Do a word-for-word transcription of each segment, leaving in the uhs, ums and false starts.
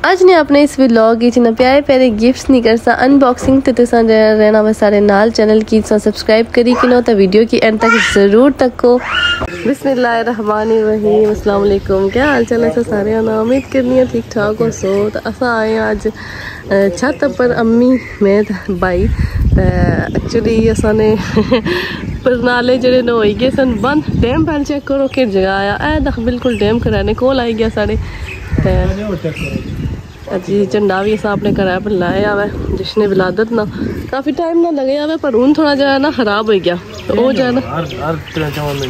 अज ने अपने इस व्लॉग च ना प्यारे प्यारे गिफ्ट्स नहीं कर सा अनबॉक्सिंग तो तुसा रहना वे सारे नाल चैनल की सब्सक्राइब करी कि नो तो वीडियो की एंड तक जरूर तको। बिस्मिल्लाहिर्रहमानिर्रहीम, अस्सलाम वालेकुम। क्या हाल चाल है सारे ना, उम्मीद करनी है ठीक ठाक हो। सो तो असा आए अज छत पर अम्मी मैं भाई एक्चुअली असा ने परनाले जेडे न होई गए सन बंद। डैम पैल चेक करो कि जगह आया ए दख बिल्कुल डैम कराने कोल आई गया साढ़े। जी झंडा भी असा अपने घर पर लाया हुआ है जिसने विलादत ना काफ़ी टाइम ना लगे हुआ पर हूँ थोड़ा जो है ना खराब हो गया। तो वो जो है ना हर तरह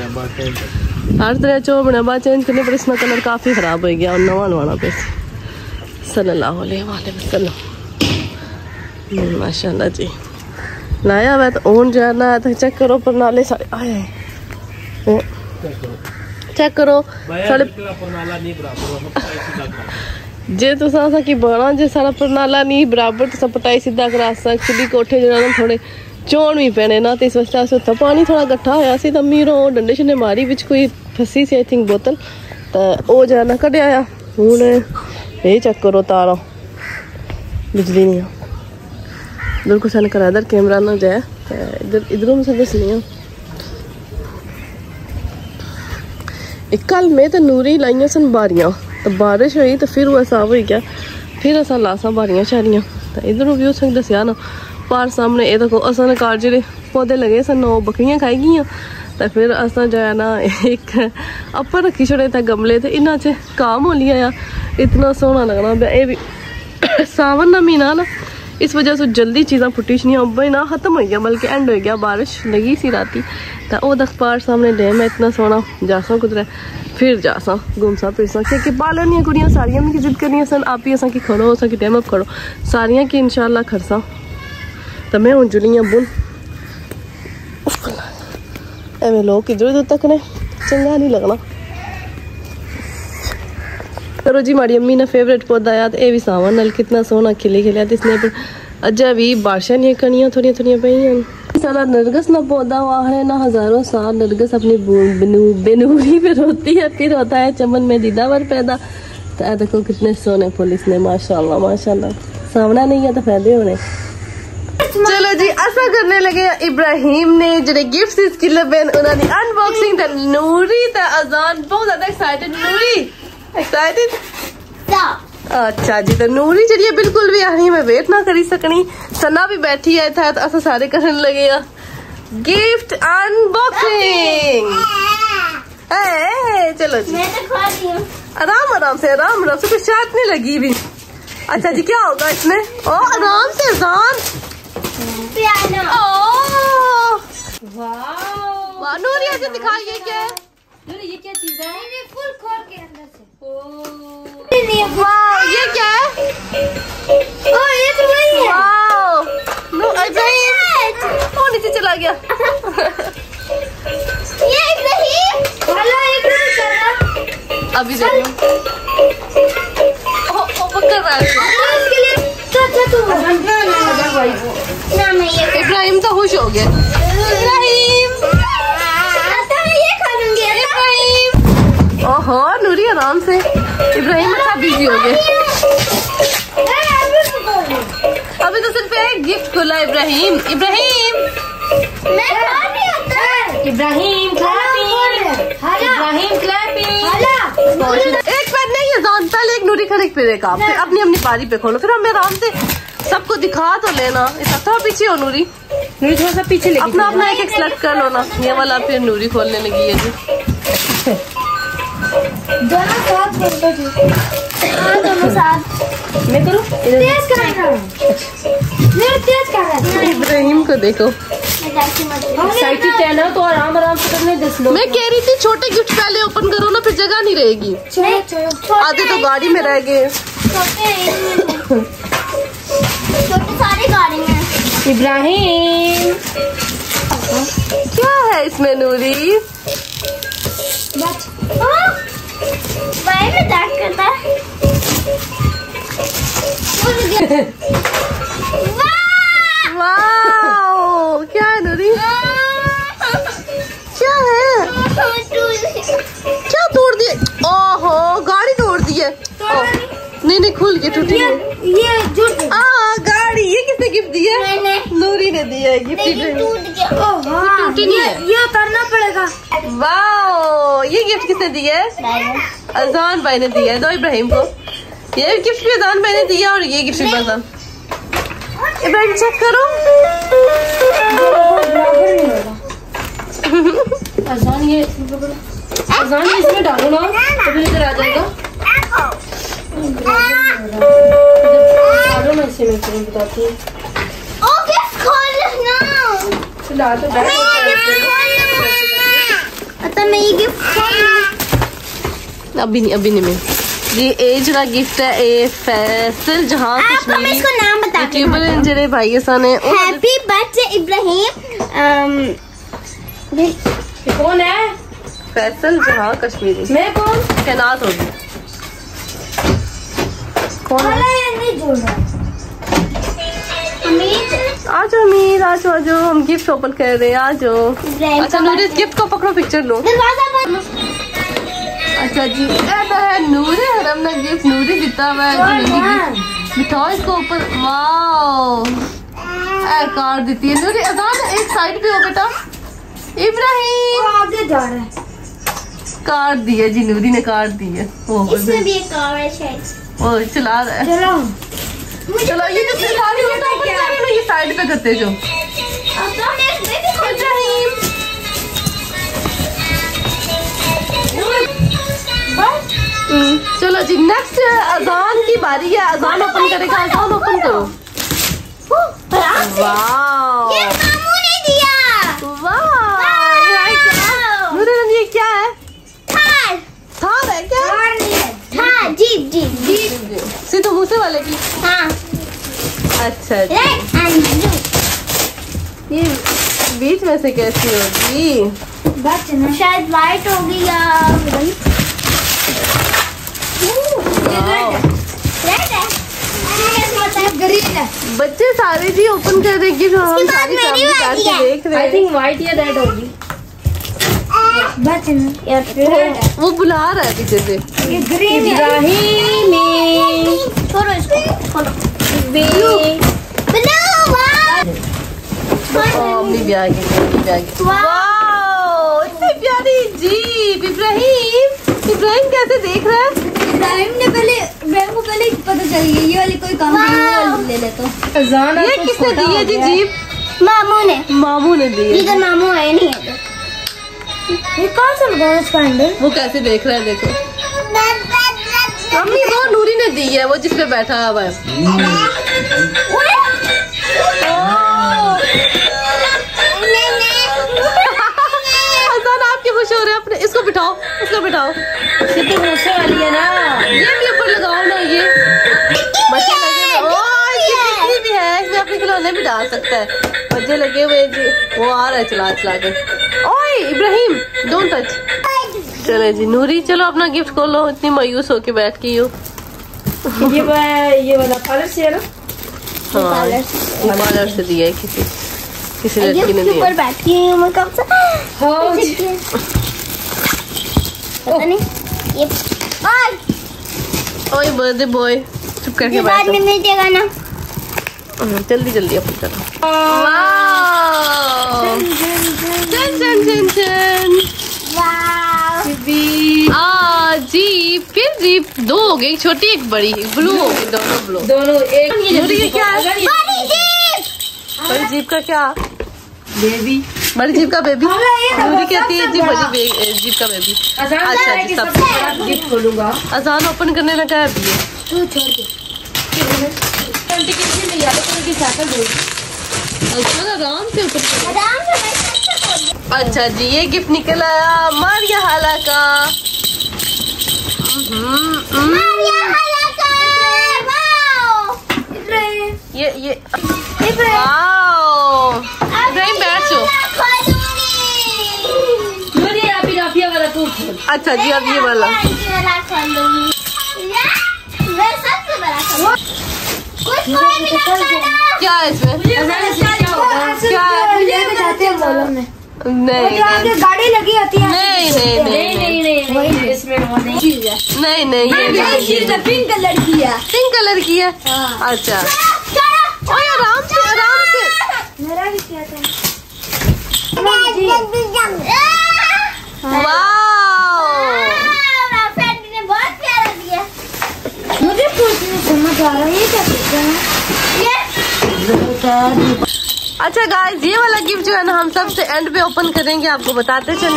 चौ महीने बाद चेंज करने पर इसमें कलर काफ़ी खराब हो गया और नवा नवाना पे सल्लल्लाहु अलैहि वसल्लम माशाल्लाह जी लाया हुआ। तो ओन जो है ना तो चेक करो परनाले सारे आए चेक करो साढ़े जे तुसा असा की बना जे सारा परनाला नहीं बराबर तुसा पटाई सीधा करा सकदी। कोठे जो ना थोड़े चौन भी पैने ना तो इस वास्ते अस उत्थे पानी थोड़ा कट्ठा होया सी तो मीरो डंडे शंडे मारी बिच कोई फसी सी आई थिंक बोतल तो वो जो है ना कढ़िया आ। हूँ ये चेक करो तारा बिजली नहीं इधर कुछ ने करा इधर कैमरा ना जाए इधर इधरों में से दसनी है। एक कल में तो नूरी लाइया सन बारियां तो बारिश हुई तो फिर वो साफ हो गया फिर असा लासा बारियां शारियां तो इधरों भी उस दसिया ना पार सामने ये देखो असा ने कार जेडे पौधे लगे सन वो बकरियां खाई गई तो फिर असा जो है ना एक अपर रखी छोड़े थे गमले थे इन्हों च काम हो लिया इतना सोहना लगना। ये भी सावन का महीना ना इस वजह से जल्दी चीज़ा फुटी नहीं अब ना खत्म हो गया बल्कि एंड हो गया बारिश लगी सी राती तो वो दख पार सामने डैम है इतना सोहना जासा कुदरे फिर जासा घूमसा फिरसा क्योंकि पालनी कुड़ियाँ सारिया की जिद करनी सन आप ही असा की खड़ो असा की डैम अप खड़ो सारिया की इंशाल्लाह खरसा तो मैं हूँ जुली बुन एवं लोग इधर उधर तक ने चंगा नहीं लगना। करो जी माड़ी अम्मी ने फेवरेट पौधा आया तो ये भी सावन नाल कितना सोहना खिले खिलिया इसने पर अजा भी बारिशां नहीं कनियां थोड़िया थोड़िया पई सारा नरगस ना पौधा हुआ है ना हजारों साल नरगस अपनी बेनूरी पे रोती है फिर होता है चमन में दीदावर पैदा। तो देखो कितने सोने फूल इसने माशाल्लाह माशाल्लाह सावना नहीं है तो फायदे होने। चलो जी ऐसा करने लगे इब्राहिम ने जो गिफ्ट इसकी लबेन उन्होंने अनबॉक्सिंग द नूरी द अजान बहुत ज्यादा एक्साइटेड नूरी एक्साइटेड अच्छा जी। तो नूरी जी बिल्कुल भी आनी मैं वेट ना करी सकनी सना भी बैठी है था तो असा सारे करने लगे गिफ्ट अनबॉक्सिंग। चलो जी आराम आराम से आराम आराम से कुछ शायद नहीं लगी भी। अच्छा जी क्या होगा इसमें ओ आराम से अजान वाह नूरी आज दिखाइए क्या है ये क्या चीज है ये फुल खोल के अंदर से ओ वाह ये क्या है ओ ये तो वही है वाह नो अजाइब ओ नीचे चला गया ये इब्राहिम हेलो एक मिनट कर अभी देखो ओ ओ पकड़ रहा है इसके लिए तो तो तू ना ना भाई ना मैं ये इब्राहिम तो खुश हो गया इब्राहिम ओहो नूरी आराम से इब्राहिम अच्छा बिजी हो गए। अभी तो सिर्फ एक गिफ्ट खुला इब्राहिम इब्राहिम मैं नहीं होता इब्राहिम क्लैपिंग इब्राहिम क्लैपिंग एक पैर नहीं है जान पहले एक नूरी खरीद पे देखा फिर अपनी अपनी बारी पे खोलो फिर हमें आराम से सबको दिखा तो लेना इतना थोड़ा पीछे हो नूरी नूरी थोड़ा सा पीछे लेके अपना अपना एक एक सेलेक्ट कर लो ना ये वाला फिर नूरी खोलने लगी है जी दोनों साथ खोल दो जी हाँ दोनों साथ मैं करूँ तेज कर रहा हूँ मैं तेज कर रहा हूँ इब्राहिम को देखो एक्साइटेड है ना तो आराम आराम से करने दस लो। मैं कह रही थी छोटे गिफ्ट पहले ओपन करो ना फिर जगह नहीं रहेगी आधे तो गाड़ी में रह गए छोटे सारे गाड़ी में। इब्राहिम क्या है इसमें नूरी भाई मजाक करता है वाह क्या है नूरी क्या है क्या तोड़ दिए ओहो गाड़ी तोड़ दी है नहीं नहीं खुल के टूटी ये, ये जुट आ गाड़ी। ये किसने गिफ्ट दिया? नूरी ने दिया है गिफ्ट। टूटी नहीं है, ये उतारना पड़ेगा। वाओ, ये गिफ्ट किसने दिया है? अजान भाई ने दिया है। दो इब्राहिम को। ये गिफ्ट भी अजान भाई ने दिया और ये गिफ्ट भी अजान। इब्राहिम चेक करो। अजान ये अजान ये इसमें डालो ना तभी इधर आ जाएगा। डालो ना इसे, मैं तुम्हें बताती हूँ। डाल तो डाल। मैं ये गिफ्ट अभी नहीं अभी नहीं मैं ये एज का गिफ्ट है। ए फैसल जहाँ कश्मीरी इसको नाम बता यूट्यूबर जरे भाई साने। Happy birthday Ibrahim. कौन है? फैसल जहाँ कश्मीरी। मैं कौन? कैनात होगी। कौन है? नहीं जोड़ रहा। आ जाओ अमीर, आ जाओ आ जाओ, हम गिफ्ट ओपन कर रहे हैं, आ जाओ। अच्छा नूरी इस गिफ्ट को पकड़ो, पिक्चर लो। अच्छा जी है नूरी हरम ने गिफ्ट नूरी दिता हुआ है। बिठाओ इसको ऊपर। वाओ कार देती है नूरी। अजान एक साइड पे हो बेटा। इब्राहिम आगे जा रहा है। कार दी है जी, नूरी ने कार दी है। इसमें भी एक कार है शायद। ओ चला रहा है। चलो चलो ये जो सारी ये साइड पे करते जो। चलो जी नेक्स्ट अजान की बारी है। अजान ओपन करेगा। अजान ओपन करो। वाह ये मामू ने दिया। वाह ये क्या है? थार। थार है क्या? थार नहीं है, थार जीप जीप जीप। सीधो मूसे वाले की। हाँ अच्छा जी। Red and blue. ये बीच में से कैसी होगी? शायद व्हाइट होगी या ग्रीन है। बच्चे सारे जी ओपन कर रहे गिफ्ट। हम सारी फैमिली बैठ के देख रहे हैं। आई थिंक व्हाइट या रेड होगी। वो बुला रहा है पीछे से। ये ग्रीन इब्राहिम छोड़ो इसको। खोलो ब्लू मम्मी भी आ गई। वाओ इतनी प्यारी जीप। इब्राहिम इब्राहिम कैसे देख रहा है? इब्राहिम ने पहले इब्राहिम को पहले पता चल गया ये वाली कोई काम नहीं ले ले तो। ये किसने दी है जी जीप? मामू ने। मामू ने दी है। इधर मामू आए नहीं है। ये कौन सा लगा इसका हैंडल? वो कैसे देख रहा है देखो। मम्मी वो नूरी ने दी है, वो जिसपे बैठा हुआ है। खुश हो रहे हैं अपने। इसको बिठाओ इसको बिठाओ। ये तो मूसे वाली है ना। ये भी ऊपर लगाओ ना। ये बच्चे लगे हुए भी है इसमें, अपने खिलौने भी डाल सकता है। बच्चे लगे हुए जी। वो आ रहा है चला चला के। ओए इब्राहिम डोंट टच। चले जी नूरी चलो अपना गिफ्ट खोलो। इतनी मायूस होके बैठ गई हो। ये ये वाला पार्लर से है ना? हाँ पार्लर से दिया है किसी किसी लड़की ने दिया। ऊपर बैठी हूँ मैं कब से। हाँ पता नहीं ये ओए बर्थडे बॉय चुप करके बैठ। बाद में मिल जाएगा ना। जल्दी जल्दी अपन करो। वाओ चन चन चन चन। आ जीप फिर जीप दो हो गई, छोटी एक बड़ी ब्लू हो गई। दोनों ब्लू दोनों एक। ये क्या है? बड़ी जीप का क्या? बेबी। बड़ी जीप का बेबी। नूरी कहती है जी बड़ी जीप का बेबी। अच्छा जी सब गिफ्ट खोलूंगा। अजान ओपन करने लगा है अभी। तू छोड़ दे। आराम से ऊपर। आराम से बैठ। अच्छा जी ये गिफ्ट निकल आया मारिया हाला का। मारिया हाला का। वाओ ये ये वाओ इब्राहिम बैठ जाओ। नूरी अभी राफिया वाला तू खोल। अच्छा जी अब ये वाला क्या है इसमें? क्या है? नहीं आगे गाड़ी लगी होती है। नहीं नहीं नहीं नहीं नहीं नहीं इसमें वो नहीं चीज है। नहीं नहीं ये पिंक कलर की है। पिंक कलर की है। अच्छा ओए आराम से आराम से। मेरा भी किया था। बहुत प्यारा दिया। मुझे पूछने समझ आ रहा है ये क्या पूछ रहे हैं। अच्छा गाइस ये वाला गिफ्ट जो है ना हम सबसे एंड पे ओपन करेंगे, आपको बताते चले।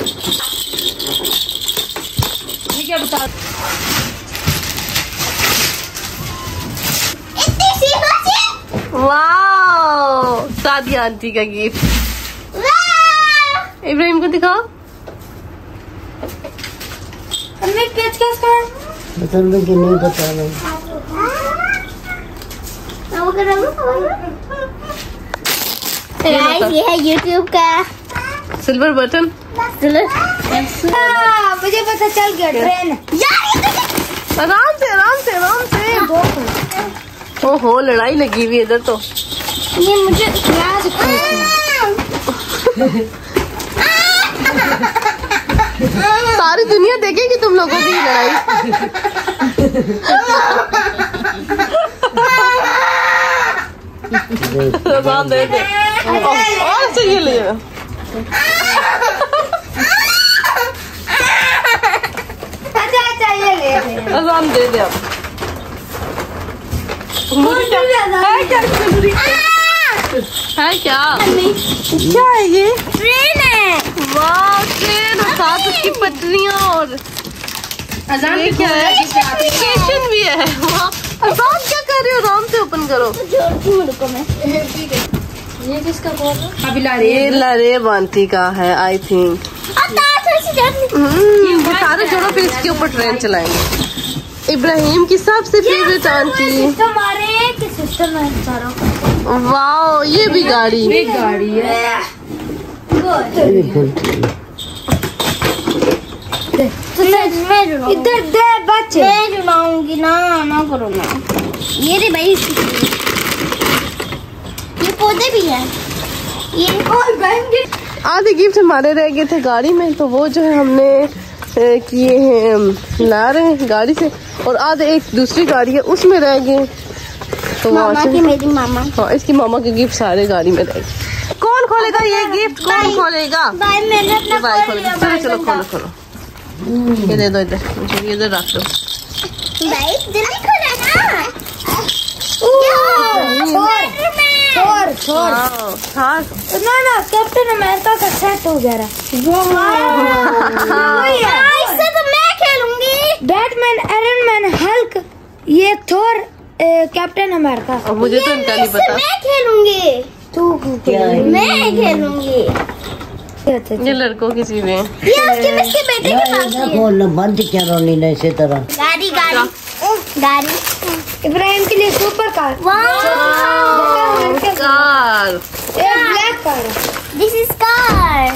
ये क्या बता वाह सादिया आंटी का गिफ्ट। इब्राहिम को दिखाओ। हमें पेचकस का बता दो कि नहीं बता रहे। ये है यूट्यूब का सिल्वर बटन। मुझे पता चल गया ट्रेन। आराम से आराम से आराम से। ओहो लड़ाई लगी हुई इधर तो। ये मुझे सारी दुनिया देखेगी तुम लोगों की लड़ाई। आराम दे दे और से ये ले। अच्छा अच्छा ये ले। आराम दे दे अब। मुझे क्या है क्या है क्या क्या है ये? ट्रेन है। वाह ट्रेन और साथ उसकी पटरियाँ और अजान ये क्या है? स्टेशन भी है। वाह आराम क्या कर रहे हो? आराम से ओपन करो। रुको मैं। ये किसका बोल रहा है? अभी ला रही ये लरे बांती का है आई थिंक। सारे जोड़ो फिर इसके ऊपर ट्रेन चलाएंगे। इब्राहिम की सबसे फेवरेट आंटी। सिस्टम आ रहे हैं कि सिस्टम है सारों। वाओ ये भी गाड़ी। एक गाड़ी है। इधर दे बच्चे। मैं जुड़ाऊंगी ना ना करो ना। ये रे भाई ये पौधे भी है। ये आधे गिफ्ट हमारे रह गए थे गाड़ी में, तो वो जो है हमने किए हैं ला रहे हैं गाड़ी से, और आधे एक दूसरी गाड़ी है उसमें रह गए। तो मामा की मेरी मामा। हाँ इसकी मामा के गिफ्ट सारे गाड़ी में रह गए। कौन खोलेगा ये गिफ्ट? कौन खोलेगा? भाई मैंने अपना भाई खोल खोलो। लिया। चलो चलो खोलो खोलो। ये दे दो इधर, मुझे इधर रख दो। भाई जल्दी खोला ना। छोड़ छोड़ हाँ ना ना कैप्टन अमेरिका का सेट हो गया रहा। इससे तो मैं खेलूंगी। बैटमैन, आयरन मैन, हल्क, ये थोर, कैप्टन अमेरिका। और मुझे तो इनका नहीं इससे पता। मैं खेलूंगी। तू मैं खेलूंगी। ये लड़कों की चीजें हैं। ये उसके मिसके बेटे के पास ना है। बोल बंद क्या रोनी नहीं इसी तरह। गाड़ी गाड़ी गाड़ी। इब्राहिम के लिए super car. Car. Black car. This is car.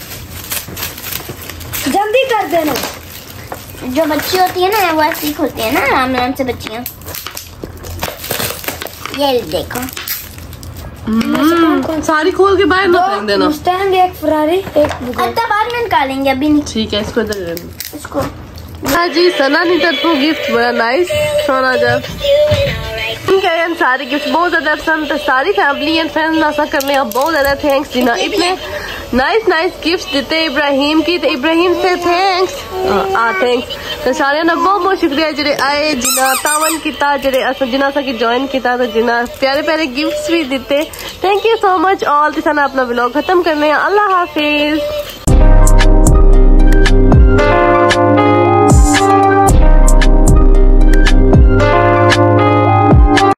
जल्दी कर देना। जो बच्ची होती है ना वो ऐसी होती है ना आराम आराम से बच्चियाँ। ये देखो हम्म, सारी खोल के बाहर ना फेंक देना। मुस्टैंग, एक फरारी, एक बुगाटी। अब बाद में निकालेंगे अभी नहीं ठीक है इसको इधर दे दो। इसको। हाँ जी सना की तरफों गिफ्ट बड़ा नाइस सोना जा। ठीक है यार सारे गिफ्ट बहुत ज्यादा पसंद, सारी फैमिली एंड फ्रेंड्स नासा करने अब बहुत ज्यादा थैंक्स जिना इतने नाइस नाइस गिफ्ट देते इब्राहिम की। तो इब्राहिम से थैंक्स आ थैंक्स तो सारे ना बहुत बहुत शुक्रिया जेडे आए जिना तावन किता जेडे अस जिना सा की ज्वाइन किता तो जिना प्यारे प्यारे गिफ्ट्स भी दिते। Thank you so much all. तो साना अपना व्लॉग खत्म करने अल्लाह हाफिज।